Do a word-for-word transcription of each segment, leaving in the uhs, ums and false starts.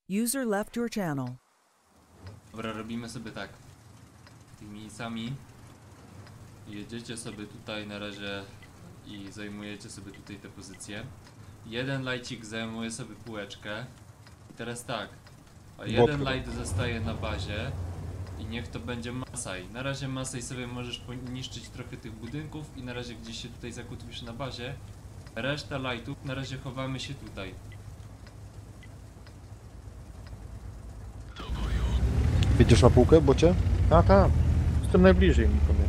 User left your channel. Dobra, robimy sobie tak. Tymi sami jedziecie sobie tutaj na razie i zajmujecie sobie tutaj te pozycje. Jeden lajcik zajmuje sobie półeczkę. I teraz tak, a jeden light zostaje na bazie i niech to będzie Masai. Na razie Masai sobie możesz poniszczyć trochę tych budynków i na razie gdzieś się tutaj zakotwisz na bazie. Reszta lightów na razie chowamy się tutaj. Widzisz na półkę, bocie? A tak, jestem najbliżej mi powiem.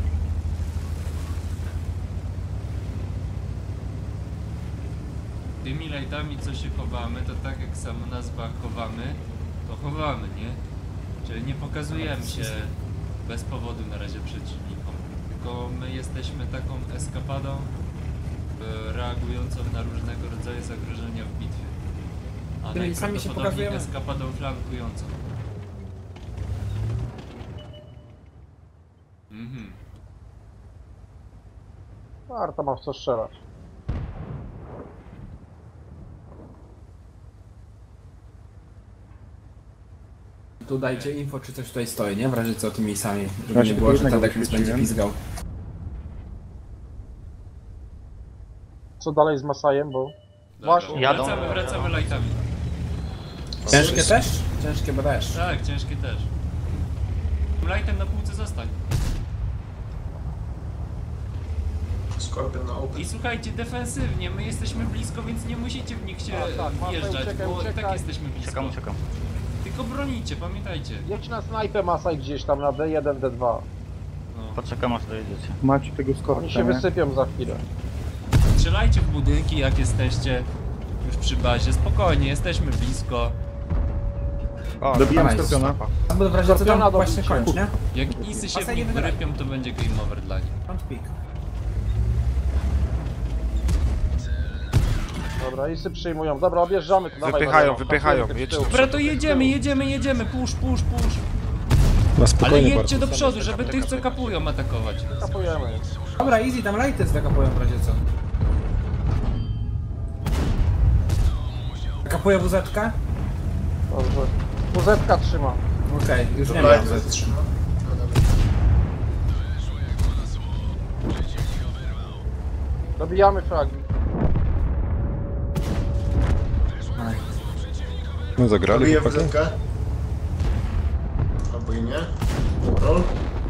Tymi lightami co się chowamy, to tak jak sama nazwa chowamy, to chowamy, nie? Czyli nie pokazujemy się bez powodu na razie przeciwnikom. Tylko my jesteśmy taką eskapadą e, reagującą na różnego rodzaju zagrożenia w bitwie. A Tymi sami się najprawdopodobniej pokazujemy. eskapadą flankującą. Mhm. Arta ma w co strzelać. Tu dajcie info, czy coś tutaj stoi, nie? W razie co tymi sami, żeby Właśnie nie było, że jednego Tadek nas będzie wyświetliłem. pizgał. Co dalej z Masajem, bo... Dobra, Właśnie. Jadą. wracamy, wracamy lightami. Ciężkie też? Ciężkie bo też. Tak, ciężkie też. Tym lightem na półce zostań. Skorpion na open. I słuchajcie, defensywnie, my jesteśmy blisko, więc nie musicie w nich się A, tak, Masaj, wjeżdżać, uciekaj, bo i uciekaj. tak jesteśmy blisko. Czekam, czekam. Tylko bronicie, pamiętajcie. Jedź na snajpę Masaj gdzieś tam na D jeden, D dwa. No. Poczekam aż dojedziecie. Macie tego Oni się wysypią za chwilę. Strzelajcie w budynki, jak jesteście już przy bazie. Spokojnie, jesteśmy blisko. Dobijam nice. Skorpiona. Bo w razie co Skorpiona tam dobić właśnie się. kończ, nie? Jak isy się w Masaj nich nie wygraj. wyrypią, to będzie game over dla nich. Front pick. Dobra, isy przyjmują. Dobra, objeżdżamy to. Wypychają, wypychają, jedź. Dobra, to jedziemy, jedziemy, jedziemy, push, push, push. Na Ale spokojnie jedźcie bardzo. do przodu, żeby tych, co kapują, atakować. Kapujemy. Dobra, easy, tam lighty zakapują w razie co. Kapuje wuzetkę? Dobrze. Puzetka trzyma. Okej, już nie ma wuzetki. Dobijamy fragi. No zagrali Robię chłopaki. wzywkę. Albo i nie. Roll.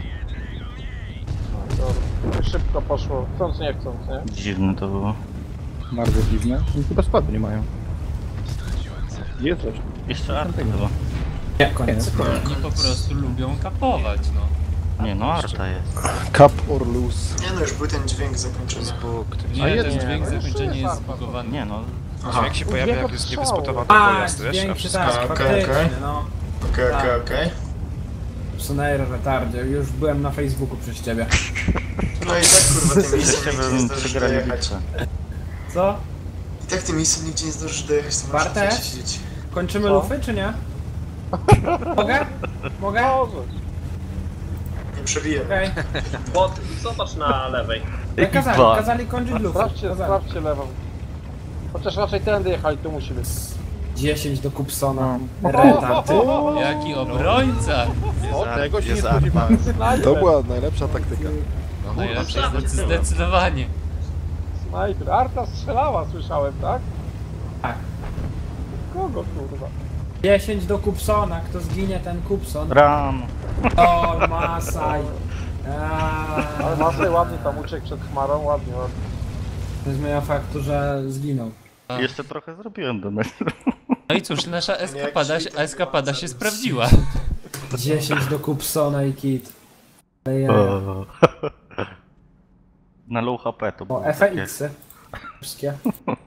Dobra. Szybko poszło. Chcąc, nie chcąc, nie? Dziwne to było. Bardzo dziwne. Oni chyba spadu nie mają. Jest coś. Jeszcze Arta chyba. Nie, koniec. Oni po prostu lubią kapować, no. Nie no, Arta jest. Cup or lose. Nie no, już był ten dźwięk zakończenia. Nie, A ten jest- dźwięk nie, no jeszcze zakończenia jest jest Arta. zbugowany. Nie no. Aha, Dźwięk się pojawia, jak jest Dźwięk niewyspotowany A, pojazd, wiesz? A dźwięki wszystko... tak, okej, faktycznie, okej. no. okej, okej, Tak. okej. Sonair retardzie, już byłem na Facebooku przez ciebie. No i tak kurwa tym misem Jesteśmy nigdzie nie zdążysz przegrali dojechać. bitwę. Co? I tak tym misem nigdzie nie zdążysz dojechać, to możesz Bartek? tutaj siedzieć. Kończymy Co? lufy, czy nie? Mogę? Mogę? Może. Nie przebiję. Okej. Bot, zobacz na lewej. Okay. Kazali, Dwa. kazali kończyć lufy. Sprawdźcie, Kazali. sprawdźcie lewą. Chociaż raczej tędy jechali, tu musi być. dziesięć do Kupsona. Retard. Jaki obrońca! O, tego się nie jest spodziewałem. To była najlepsza taktyka. No najlepsza, zdecydowanie. Snajper. Arta strzelała, słyszałem, tak? Tak. Kogo, kurwa? dziesięć do Kupsona. Kto zginie, ten Kupson. Ram. O, Masaj. Aaaa. Ale Masaj ładnie tam uciekł przed chmarą, ładnie, ładnie. To zmienia faktu, że zginął. Jeszcze trochę zrobiłem do meczu. No i cóż, nasza eskapada, eskapada się sprawdziła. dziesięć do Kupsona i kit. Ej, Na low H P to było o, F X-y. Wszystkie.